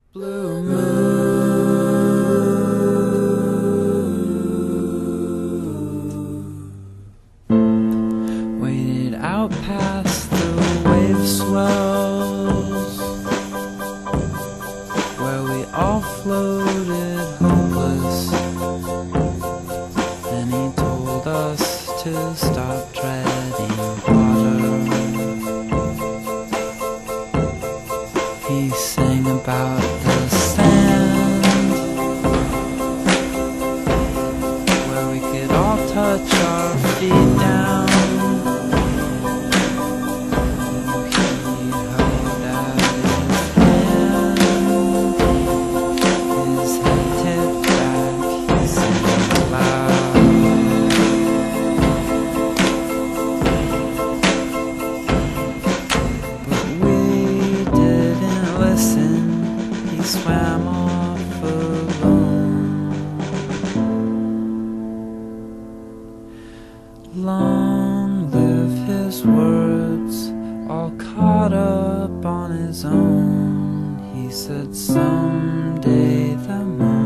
Blue moon waited out past the wave swells, where we all floated hopeless. Then he told us to stop treading water. He sang about the sand, where we could all touch our feet down. He held out his hand, his head tipped back, he sang aloud. But we didn't listen, he swam off alone. Long live his words, all caught up on his own. He said someday the moon